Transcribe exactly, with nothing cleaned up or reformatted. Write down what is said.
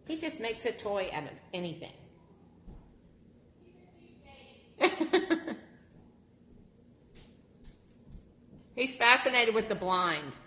He just makes a toy out of anything. He's fascinated with the blind.